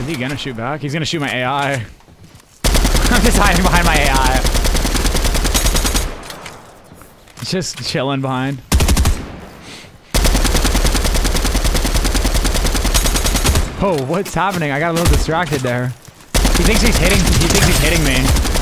Is he gonna shoot back? He's gonna shoot my AI. I'm just hiding behind my AI. Just chilling behind. Oh, what's happening? I got a little distracted there. He thinks he's hitting me.